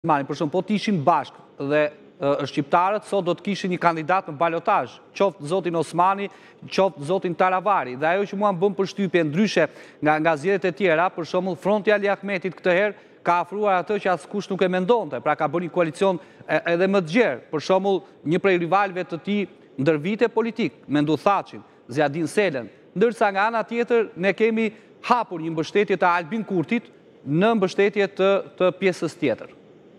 Për shumë, po të ishim bashkë dhe shqiptarët sot do të kishin një kandidat në balotazh, qoftë zotin Osmani, qoftë zotin Taravari. Dhe ajo që mua më bën përshtypje ndryshe nga zgjedhjet e tjera, për shembull Fronti Ali Ahmetit këtë herë ka afruar atë që askush nuk e mendonte, pra ka bërë një koalicion edhe më të gjerë. Për shembull, një prej rivalëve të tij ndër vite politik, Mendu Thaçin, Zjadin Selen, ndërsa nga ana tjetër ne kemi hapur një mbështetje të Albin Kurtit në mbështetje të pjesës tjetër.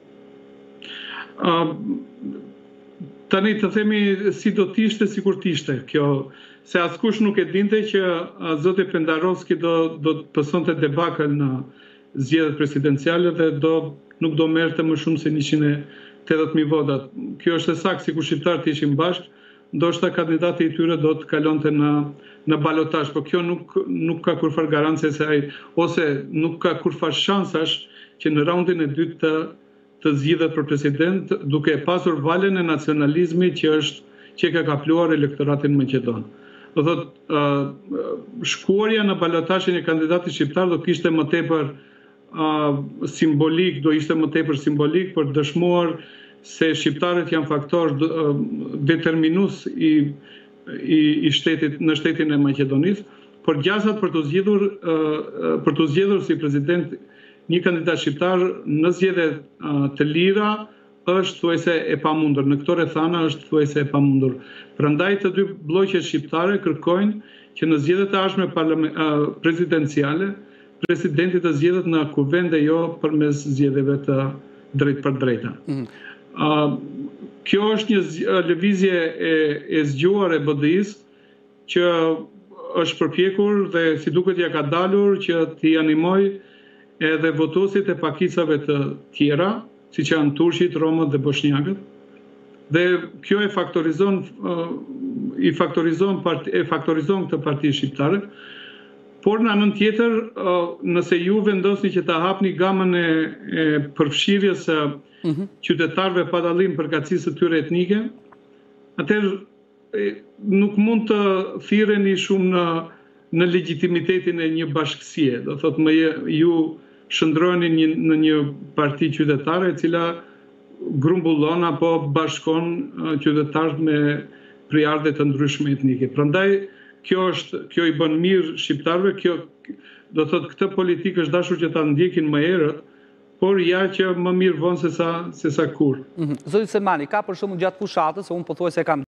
Tani të themi si do t'ishte, si kur t'ishte kjo, se askush nuk e dinte që zoti Pendarovski do të pësonte debakël në zgjedhjet presidenciale dhe nuk do merrte më shumë se 180.000 vota. Kjo është e saktë, sikur shqiptarët ishin bashkë, ndoshta kandidati i tyre do të kalonte në balotazh, por kjo nuk ka kurfar garancie se ai, ose nuk ka kurfar shansash që në raundin e dytë të zgjidhet për president, duke pasur valën e nacionalizmit që ka kapluar elektoratin maqedon. Do thotë, shkuarja në balotazhin e kandidatit shqiptar do kishte më tepër simbolik, do ishte më tepër simbolik për dëshmuar se shqiptarët janë faktor determinues i shtetit në shtetin e Maqedonisë, por gjasat për të zgjedhur si president një kandidat shqiptar në zgjedhjet të lira është thuajse e pamundur. Në këto rrethana është thuajse e pamundur. Prandaj të dy blloqet shqiptare kërkojnë që në zgjedhjet e ardhshme presidenciale, presidenti të zgjedhet në kuvend dhe jo përmes zgjedhjeve të drejt për drejta. Kjo është një lëvizje e zgjuar e BDI-s që është përpjekur dhe si duket ja ka dalur që t'i animoj edhe votuesit e pakicave të tjera, siç janë turqit, romët dhe bosnjakët. Dhe kjo e faktorizon këtë parti shqiptare. Por në anën tjetër, nëse ju vendosni që ta hapni gamën e përfshirjes së qytetarëve pa dallim përkatësisë së tyre etnike, atëherë nuk mund të thirreni shumë në legitimitetin e një bashkësie. Do thotë ju shndroheni në një parti qytetare e cila grumbullon apo bashkon qytetarët me prejardhje të ndryshme etnike. Prandaj kjo i bën mirë shqiptarëve, kjo do thotë këtë politikë është dashur që ta ndjekin më herët, por ja që më mirë vonë se sa kur. Zoti Selmani, ka për shembull gjatë fushatës, unë pothuajse kam